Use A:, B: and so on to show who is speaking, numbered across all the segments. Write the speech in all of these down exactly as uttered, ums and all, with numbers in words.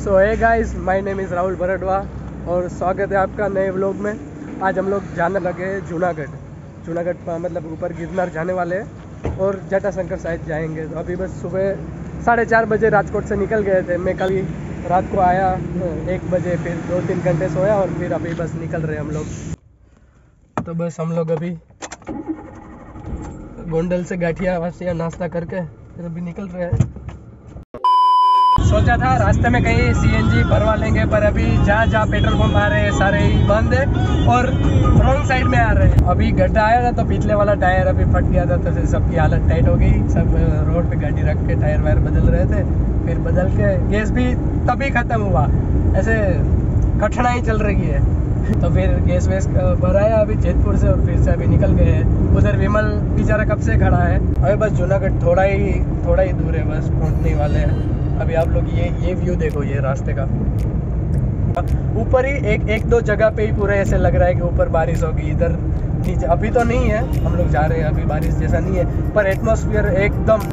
A: So hey guys, my name is Rahul Bardwa और स्वागत है आपका नए व्लॉग में। आज हम लोग जाने लगे हैं जूनागढ़। जूनागढ़ मतलब ऊपर गिरनार जाने वाले हैं और जटाशंकर साइड जाएंगे। तो अभी बस सुबह साढ़े चार बजे राजकोट से निकल गए थे। मैं कल रात को आया एक बजे, फिर दो तीन घंटे सोया और फिर अभी बस निकल रहे हम लोग। तो बस हम लोग अभी गोंडल से गाठिया वासिया नाश्ता करके फिर अभी निकल रहे हैं। सोचा था रास्ते में कहीं सीएनजी भरवा लेंगे, पर अभी जहाँ जहाँ पेट्रोल पंप आ रहे हैं सारे ही बंद है और रॉन्ग साइड में आ रहे हैं। अभी गड्ढा आया था तो पिछले वाला टायर अभी फट गया था, तो फिर सबकी हालत टाइट हो गई। सब रोड पे गाड़ी रख के टायर वायर बदल रहे थे। फिर बदल के गैस भी तभी ख़त्म हुआ, ऐसे कठिनाई चल रही है। तो फिर गैस वैस भराया अभी जैतपुर से और फिर से अभी निकल गए हैं। उधर विमल बेचारा कब से खड़ा है। अभी बस जूनागढ़ थोड़ा ही थोड़ा ही दूर है, बस पहुँचने वाले हैं। अभी आप लोग ये ये व्यू देखो, ये रास्ते का ऊपर ही एक एक दो जगह पे ही पूरे ऐसे लग रहा है कि ऊपर बारिश होगी। इधर नीचे अभी तो नहीं है, हम लोग जा रहे हैं अभी बारिश जैसा नहीं है, पर एटमॉस्फेयर एकदम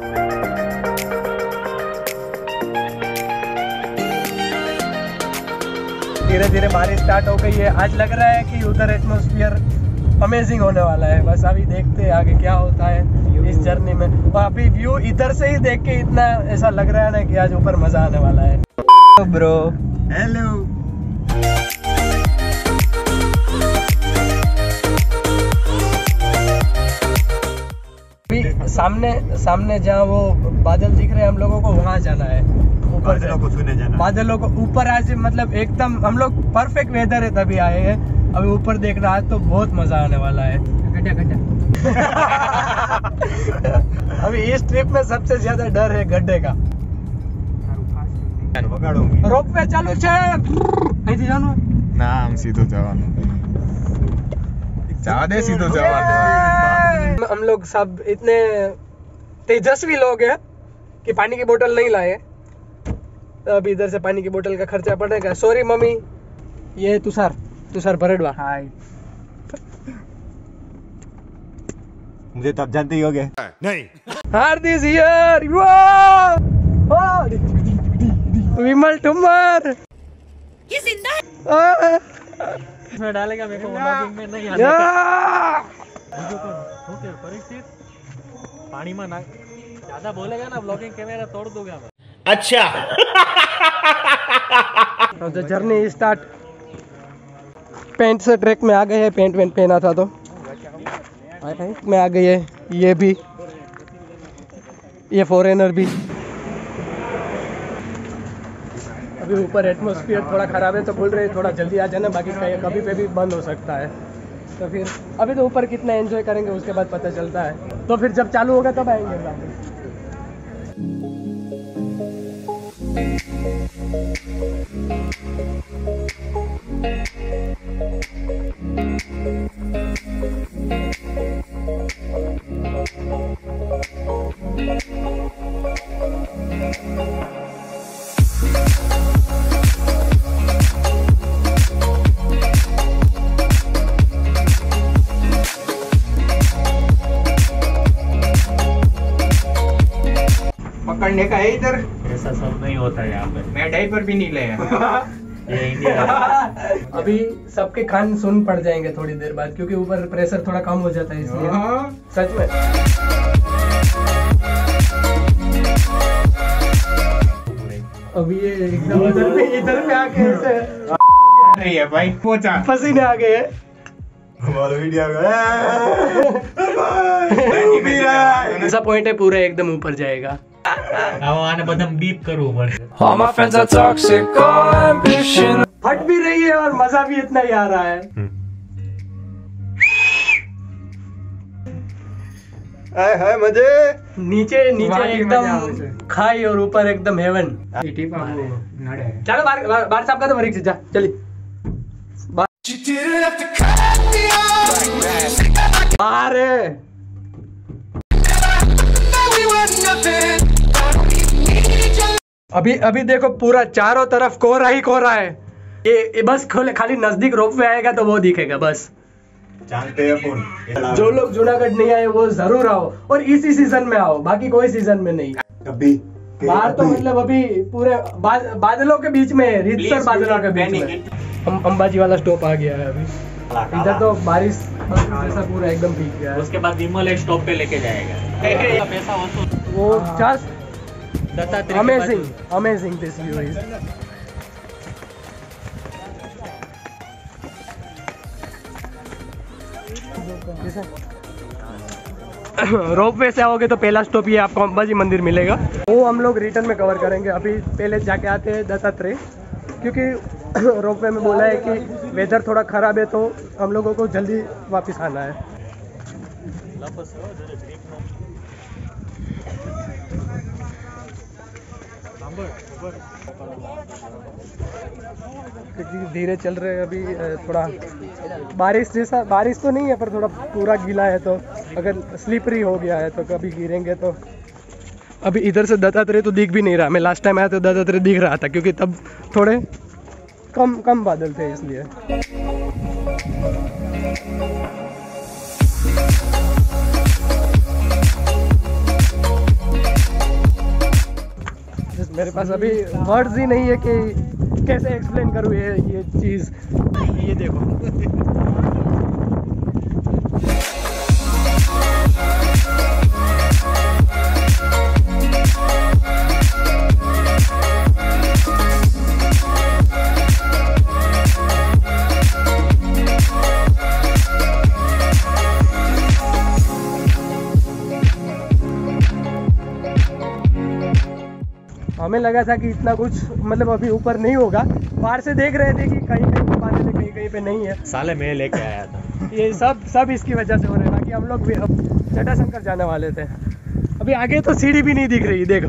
A: धीरे धीरे बारिश स्टार्ट हो गई है। आज लग रहा है कि उधर एटमॉस्फेयर अमेजिंग होने वाला है। बस अभी देखते हैं आगे क्या होता है इस जर्नी में। और अभी व्यू इधर से ही देख के इतना ऐसा लग रहा है ना कि आज ऊपर मजा आने वाला है। ब्रो हेलो, अभी सामने सामने जहाँ वो बादल दिख रहे हैं हम लोगों को, वहाँ जाना है। ऊपर बादलों को छूने जाना, बादलों को ऊपर आज मतलब एकदम हम लोग परफेक्ट वेदर है तभी आए हैं। अभी ऊपर देख रहा है तो बहुत मजा आने वाला है। गड्ढा गड्ढा अभी इस ट्रिप में सबसे ज्यादा डर है गड्ढे का। रोप पे चालू छे અહીંથી જાનું ના, આમ સીધું જવાનું। જવા દે, સીધું જવાનું। हम लोग सब इतने तेजस्वी लोग हैं कि पानी की बोतल नहीं लाए। तो अभी इधर से पानी की बोतल का खर्चा पड़ेगा। Sorry mummy. ये तुषार तुषार बरडवा। हाय।
B: मुझे तब जानते ही होगे। नहीं।
A: हार्दिक हियर। विमल ठुमर ये जिंदा है।
C: इसमें डालेगा मेरे को व्लॉगिंग में नहीं आने। ओके परीक्षित, पानी में ना ज्यादा बोलेगा ना व्लॉगिंग कैमरा तोड़ दूंगा मैं।
B: अच्छा।
A: तो जर्नी स्टार्ट। पेंट से ट्रैक में आ गए हैं, पेंट वेंट पहना था तो में आ गई है। ये भी ये फॉरेनर भी। अभी ऊपर एटमॉस्फेयर थोड़ा ख़राब है तो बोल रहे हैं थोड़ा जल्दी आ जाना, बाकी कभी पे भी बंद हो सकता है। तो फिर अभी तो ऊपर कितना एंजॉय करेंगे उसके बाद पता चलता है। तो फिर जब चालू होगा तब आएंगे वापस।
B: पकड़ने का है इधर,
C: ऐसा सब नहीं होता है यहाँ पे।
B: मैं डायपर भी नहीं लाया।
C: ये इंडिया
A: अभी सबके कान सुन पड़ जाएंगे थोड़ी देर बाद, क्योंकि ऊपर प्रेशर थोड़ा कम हो जाता है इसलिए। सच में अभी ये एकदम इधर पे इधर पे आके ऐसे
B: नहीं है भाई, पहुंचा
A: पसीने आ गए हैं। ऐसा पॉइंट है पूरा एकदम ऊपर जाएगा।
C: आने बदम बीप करो ऊपर।
D: All my friends are toxic, all ambition.
A: फट भी रही है और मजा भी इतना ही आ रहा है।
B: हाय हाय मजे।
A: नीचे नीचे एकदम खाई और ऊपर एकदम हेवन। चलो बाहर बाहर साहब का तो मरीज जा चलिए बाहर है। अभी अभी देखो पूरा चारों तरफ कोहरा ही कोहरा है। ये, ये बस खोले खाली नजदीक रोप वे आएगा तो वो दिखेगा बस।
B: जानते हैं कौन?
A: जो लोग जूनागढ़ नहीं आए वो जरूर आओ और इसी सीजन में आओ, बाकी कोई सीजन में नहीं।
B: कभी
A: बाहर तो मतलब अभी पूरे बा, बादलों के बीच में, रीतसर बादलों के बीच में हम अंबाजी वाला स्टॉप आ गया है अभी। इधर तो बारिश जैसा पूरा एकदम भीग गया है।
C: उसके बाद विमल एक स्टॉप पे लेके जाएगा। पैसा वसूल
A: वो just
C: Dattatreya
A: amazing amazing this view is. Rope way से आओगे तो पहला स्टॉप ये आपको अंबाजी मंदिर मिलेगा, वो हम लोग रिटर्न में कवर करेंगे। अभी पहले जाके आते हैं दत्तात्रेय, क्योंकि रोप वे में बोला है कि वेदर थोड़ा ख़राब है तो हम लोगों को जल्दी वापस आना है। क्योंकि धीरे चल रहे हैं अभी, थोड़ा बारिश जैसा, बारिश तो नहीं है पर थोड़ा पूरा गीला है, तो अगर स्लिपरी हो गया है तो कभी गिरेंगे तो। अभी इधर से दत्तात्रेय तो दिख भी नहीं रहा। मैं लास्ट टाइम आया तो दत्तात्रेय दिख रहा था, क्योंकि तब थोड़े कम कम बादल थे इसलिए। मेरे पास अभी वर्ड्स ही नहीं है कि कैसे एक्सप्लेन करूँ ये ये चीज़। ये देखो हमें लगा था कि इतना कुछ मतलब अभी ऊपर नहीं होगा। बाहर से देख रहे थे कि कहीं कहीं पे बादल है, कहीं कहीं पे नहीं है।
C: साले मैं लेके आया था।
A: ये सब सब इसकी वजह से हो रहा है। बाकी हम लोग भी अब जटाशंकर जाने वाले थे। अभी आगे तो सीढ़ी भी नहीं दिख रही, देखो।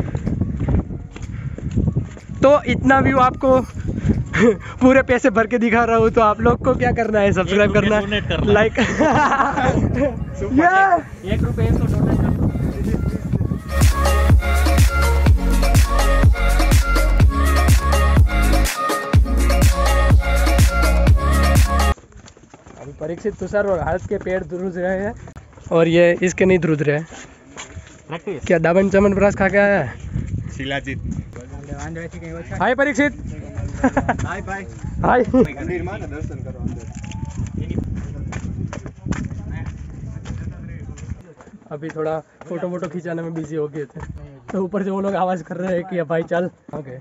A: तो इतना व्यू आपको पूरे पैसे भर के दिखा रहा हूँ, तो आप लोग को क्या करना है, सब्सक्राइब करना है, लाइक
C: एक रुपये इसको डोनेट कर दो। परीक्षित तुषार और हाथ के पेड़ ध्रुज रहे हैं, और ये इसके नहीं ध्रुज रहे। क्या दावन चमन ब्रश खा के आया है
B: shilajit.
A: Hi Parikshit.
C: Hi bye
A: hi.
B: मंदिर में दर्शन करो अंदर।
A: अभी थोड़ा फोटो वोटो खिंचाने में बिजी हो गए थे, तो ऊपर से वो लोग आवाज कर रहे हैं कि भाई चल। ओके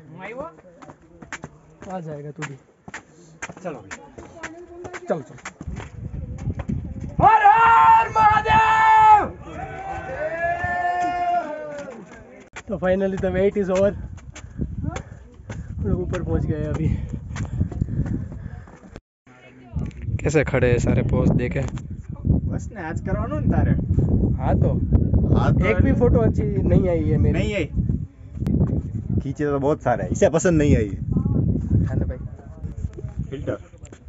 A: आ जाएगा तू भी।
B: चलो
A: चल चल। हर हर महादेव। तो finally the wait is over. लोग ऊपर पहुंच गए अभी। कैसे खड़े हैं सारे, पोज देखे।
B: बस ने आज करवानो ने तारे।
A: हाँ तो
B: हाँ तो
A: एक भी फोटो अच्छी नहीं आई है मेरी।
B: नहीं आई। खींचे तो बहुत सारे हैं, इसे पसंद नहीं आई
A: है ना भाई।
B: फिल्टर।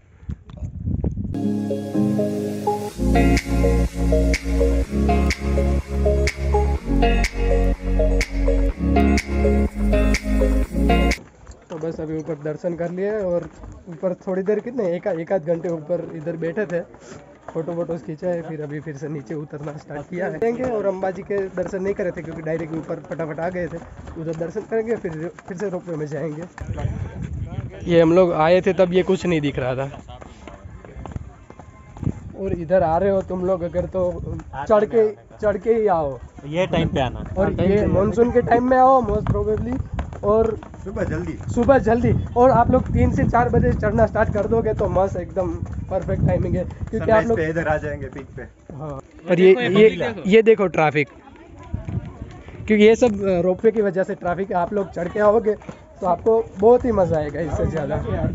A: तो बस अभी ऊपर दर्शन कर लिए, और ऊपर थोड़ी देर कितने एक एक आध घंटे ऊपर इधर बैठे थे, फोटो वोटोस खींचा है। फिर अभी फिर से नीचे उतरना स्टार्ट किया है। और अंबाजी के दर्शन नहीं करे थे, क्योंकि डायरेक्ट ऊपर फटाफट आ गए थे। उधर दर्शन करेंगे, फिर फिर से रोपवे में जाएंगे। ये हम लोग आए थे तब ये कुछ नहीं दिख रहा था, और इधर आ रहे हो तुम लोग अगर तो चढ़ के चढ़ के ही आओ।
C: ये टाइम पे आना।
A: और ये मानसून के टाइम में आओ मोस्ट प्रोबेबली, और
B: सुबह जल्दी
A: सुबह जल्दी। और आप लोग तीन से चार बजे चढ़ना स्टार्ट कर दोगे तो मस्त एकदम परफेक्ट टाइमिंग है, क्योंकि आप लोग
B: इधर आ जाएंगे पीक पे।
A: हाँ। और ये ये ये देखो ट्रैफिक, क्योंकि ये सब रोपवे की वजह से ट्रैफिक है। आप लोग चढ़ के आओगे तो आपको बहुत ही मजा आएगा इससे ज़्यादा।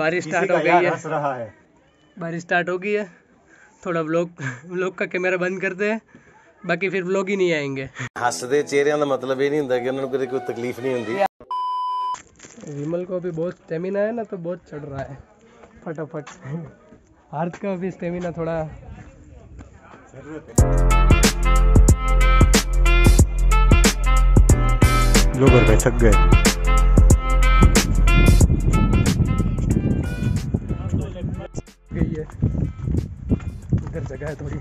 A: बारिश
B: किसी
A: स्टार्ट
B: का
A: हो गई
B: यार
A: है
B: हंस रहा है।
A: बारिश स्टार्ट हो गई है। थोड़ा व्लॉग व्लॉग का कैमरा बंद करते हैं, बाकी फिर व्लॉग ही नहीं आएंगे।
E: हसदे चेहरिਆਂ ਦਾ ਮਤਲਬ ਇਹ ਨਹੀਂ ਹੁੰਦਾ ਕਿ ਉਹਨਾਂ ਨੂੰ ਕਦੇ ਕੋਈ ਤਕਲੀਫ ਨਹੀਂ ਹੁੰਦੀ।
A: विमल को अभी बहुत स्टेमिना है ना, तो बहुत चढ़ रहा है फटाफट। हार्थ का भी स्टेमिना थोड़ा
B: लोग और भाई थक गए।
A: गई है इधर जगह है थोड़ी,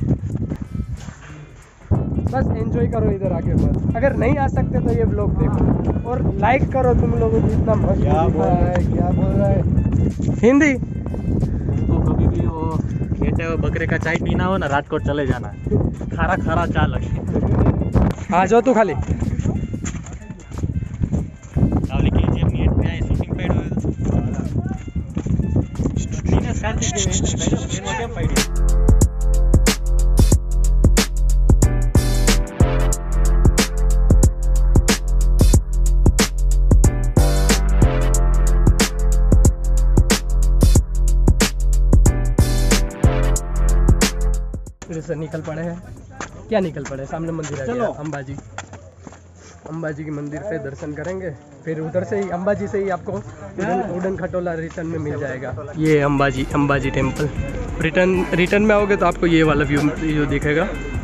A: बस एंजॉय करो इधर आके बस। अगर नहीं आ सकते तो ये ब्लॉग देखो और लाइक करो। तुम लोगों को इतना मस्त
B: क्या बोल रहा है, क्या बोल रहा है
A: हिंदी।
C: तो कभी भी वो खेते हुए बकरे का चाय पीना हो ना, राजकोट चले जाना, खारा खारा चा लगे।
A: आ जाओ तू खाली
C: આવલી કેજીએમ ની એડ पे આય શૂટિંગ પેડ હોય તો એને શાંતિ થી એનો કેમ પાડી।
A: फिर से निकल पड़े हैं। क्या निकल पड़े, सामने मंदिर है अंबाजी। अंबाजी के मंदिर पे दर्शन करेंगे, फिर उधर से ही अंबाजी से ही आपको उड़न, उड़न खटोला रिटर्न में मिल जाएगा। ये Ambaji Ambaji temple. Return return में आओगे तो आपको ये वाला व्यू व्यू दिखेगा।